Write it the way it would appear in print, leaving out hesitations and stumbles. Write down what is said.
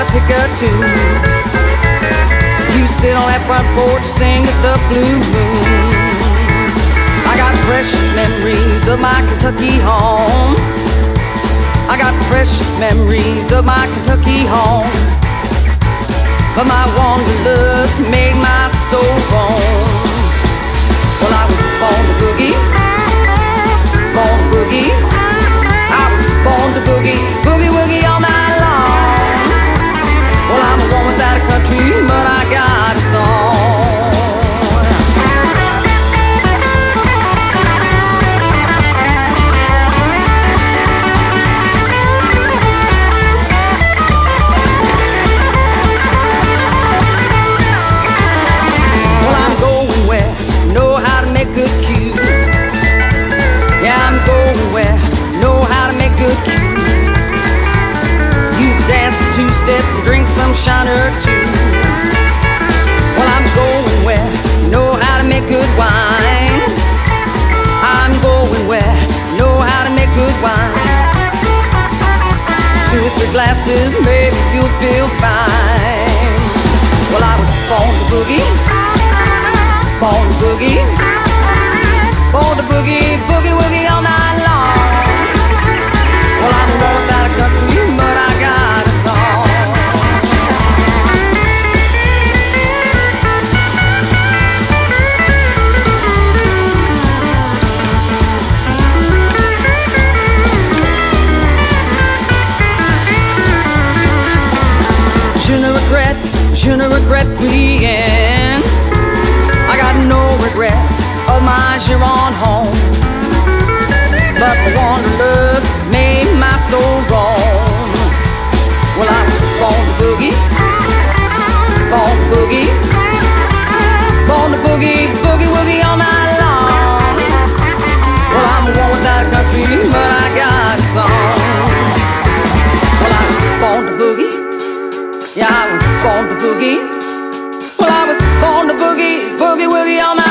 pick a tune. You sit on that front porch, sing at the blue moon. I got precious memories of my Kentucky home. I got precious memories of my Kentucky home. But my wanderlust made my soul roam. Well, I was born to boogie, born to boogie. I was born to boogie, boogie woogie all night long. Well, I'm a woman without a country, but I got a song. Well, I'm going where I know how to make good cue. Yeah, I'm going where I know how to make good cue. You dance a two-step and drink some shiner or two. Well, I'm going where I know how to make good wine. I'm going where I know how to make good wine. 2 or 3 glasses, maybe you'll feel fine. Well, I was born to boogie, born to boogie, born to boogie, boogie woogie all night long. Well, I'm a woman without a country, but I got a song. Je ne regrette rien. I got no regrets of my Giron home. But the wanderlust made my soul roam. Well, I was born to boogie, born to boogie, born to boogie, boogie woogie all night long. Well, I'm a woman without a country, but I got a song. Well, I was born to boogie. Yeah, I was born to boogie. Well, I was born to boogie, boogie woogie all night.